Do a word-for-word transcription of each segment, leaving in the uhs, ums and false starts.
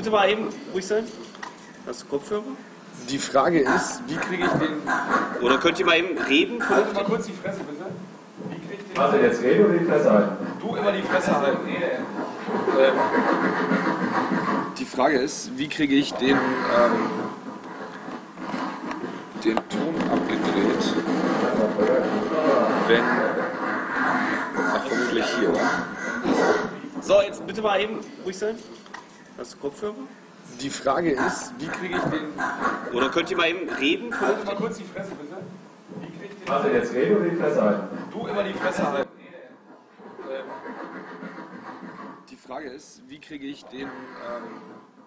bitte mal eben ruhig sein? Hast du Kopfhörer? Die Frage ist, wie kriege ich den... Oder könnt ihr mal eben reden? Halt mal kurz die Fresse, bitte. Wie krieg ich den... Warte, jetzt reden oder die Fresse halten? Du immer die Fresse halten. Äh, die Frage ist, wie kriege ich den, ähm, den Ton abgedreht, wenn... Ach, vermutlich hier, oder? So, jetzt bitte mal eben ruhig sein. Hast du Kopfhörer? Die Frage ist, wie kriege ich den... Oder könnt ihr mal eben reden? Halt mal kurz die Fresse, bitte. Wie krieg ich den... Warte, jetzt reden oder die Fresse halten? Du immer die Fresse halten. Äh, die Frage ist, wie kriege ich den, ähm,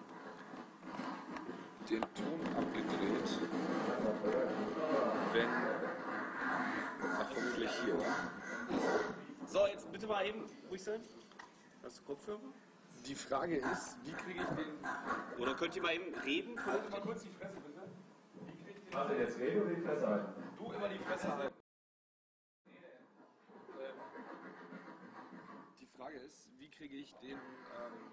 den Ton abgedreht, wenn... Ach, vermutlich hier, oder? So, jetzt bitte mal eben ruhig sein. Hast du Kopfhörer? Die Frage ist, wie kriege ich den... Oder könnt ihr mal eben reden? Halt mal kurz die Fresse, bitte. Wie krieg ich den... Warte, jetzt reden oder die Fresse halten? Du immer die Fresse halten. Die Frage ist, wie kriege ich den, ähm,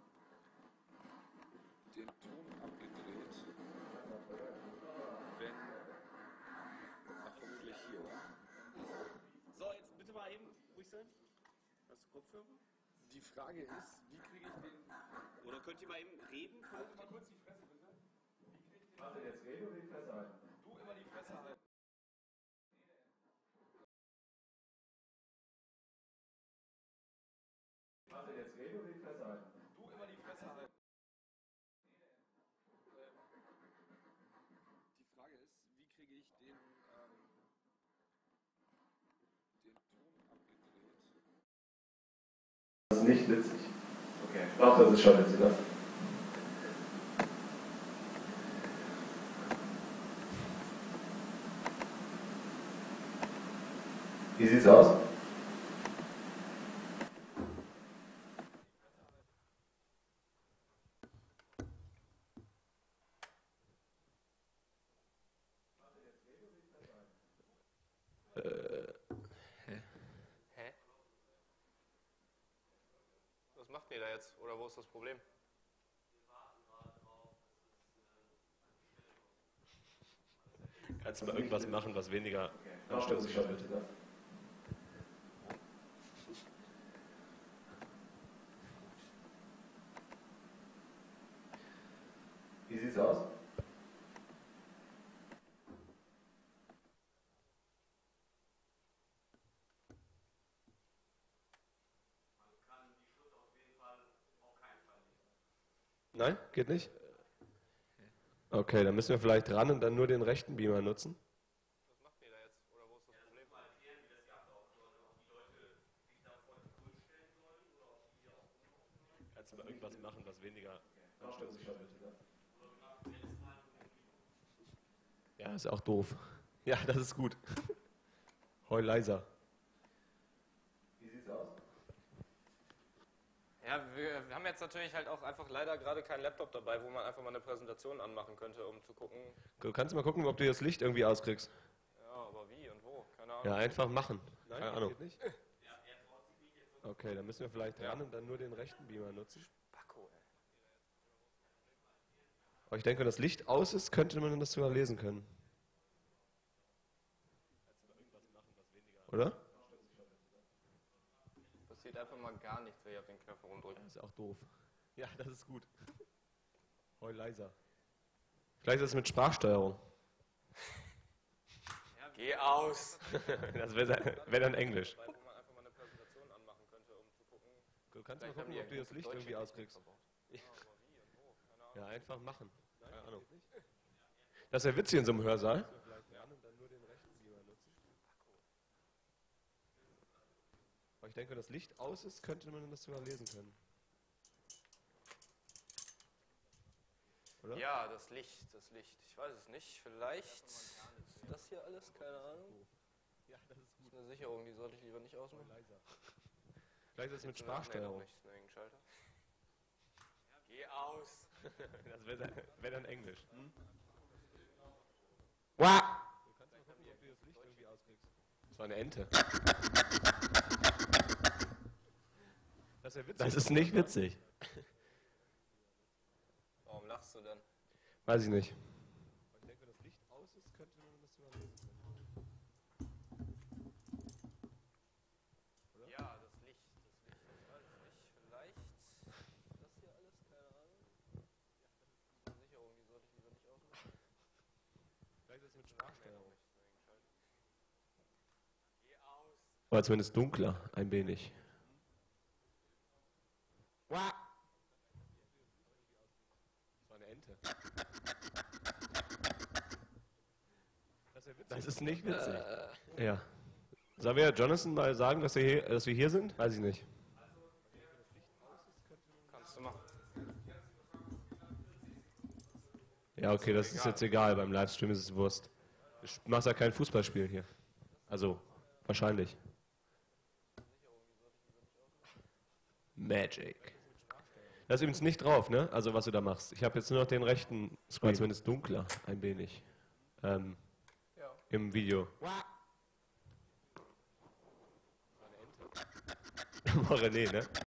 den Ton abgedreht, wenn... Ach, vermutlich hier, oder? So, jetzt bitte mal eben ruhig sein. Hast du Kopfhörer? Die Frage ist, wie kriege ich den... Oder könnt ihr mal eben reden? Halt mal kurz die Fresse, bitte. Wie krieg ich den... Warte, jetzt reden oder die Fresse halten? Du immer die Fresse halten. Warte, jetzt reden oder die Fresse halten? Du immer die Fresse halten. Die Frage ist, wie kriege ich den, ähm, den Ton abgedreht? Das ist nicht witzig. Okay. Doch, das ist schon witzig, ne? Wie sieht's aus? Hä? Was macht ihr da jetzt? Oder wo ist das Problem? Kannst du mal irgendwas machen, was weniger Doch, das anstrengend ist schon wird? witzig, ne? Wie sieht's aus? Nein? Geht nicht? Okay, dann müssen wir vielleicht ran und dann nur den rechten Beamer nutzen. Was macht ihr da jetzt? Oder wo ist das Problem? Kannst du mal irgendwas machen, was weniger anstrengend wird? Ja, ist auch doof. Ja, das ist gut. Heul leiser. Wie sieht's aus? Ja, wir, wir haben jetzt natürlich halt auch einfach leider gerade keinen Laptop dabei, wo man einfach mal eine Präsentation anmachen könnte, um zu gucken. Du kannst mal gucken, ob du das Licht irgendwie auskriegst. Ja, aber wie und wo? Keine Ahnung. Ja, einfach machen. Nein, Keine Ahnung. geht nicht. Okay, dann müssen wir vielleicht ran und dann nur den rechten Beamer nutzen. Spacko, ey. Aber ich denke, wenn das Licht aus ist, könnte man das sogar lesen können. Oder? Passiert einfach mal gar nichts, wenn ich auf den Knopf rumdrücke. Das ist auch doof. Ja, das ist gut. Heul leiser. Vielleicht ist es mit Sprachsteuerung. Ja, geh aus! Das wäre wär dann Englisch. Wo man einfach mal eine Präsentation anmachen könnte, um zu gucken. Du kannst mal Vielleicht haben gucken, die ob du das irgendwelche Licht deutsche irgendwie Technik auskriegst. verbaut. Ja, aber wie und wo? Keine Ahnung. Ja, einfach machen. Keine Ahnung. Das wäre witzig in so einem Hörsaal. Aber ich denke, wenn das Licht aus ist, könnte man das sogar lesen können. Oder? Ja, das Licht, das Licht. Ich weiß es nicht. Vielleicht ist das hier alles, keine Ahnung. Ja, das ist Das ist eine Sicherung, die sollte ich lieber nicht ausmachen. leiser. Vielleicht ist es mit Nee, noch Sprachsteuerung. nicht, ist nur irgendein Schalter. Geh aus! Das wäre wär dann Englisch. Hm? Wah! Du kannst mal gucken, ob du das Licht irgendwie auskriegst. Das war eine Ente. Das, witzig, Das ist nicht witzig. machst du denn? Weiß ich nicht. Ich denke, wenn das Licht aus ist, könnte man das sogar lesen. Ja, das Licht, das Licht, ich weiß es nicht. Vielleicht das hier alles, keine Ahnung. Ja, das ist die Sicherung, die sollte ich lieber nicht ausmachen. Vielleicht ist es mit Sprachsteuerung. Oder zumindest dunkler, ein wenig. Das war eine Ente. Das ist, ja witzig. Das ist nicht witzig. Äh. Ja. Sollen wir Jonathan mal sagen, dass wir, hier, dass wir hier sind? Weiß ich nicht. Kannst du machen. Ja, okay, das ist jetzt egal. Beim Livestream ist es Wurst. Du machst ja kein Fußballspiel hier. Also, wahrscheinlich. Magic. Das ist übrigens nicht drauf, ne? Also, was du da machst. Ich habe jetzt nur noch den rechten Screen. Zumindest dunkler, ein wenig. Ähm, Ja. Im Video. War René, ne?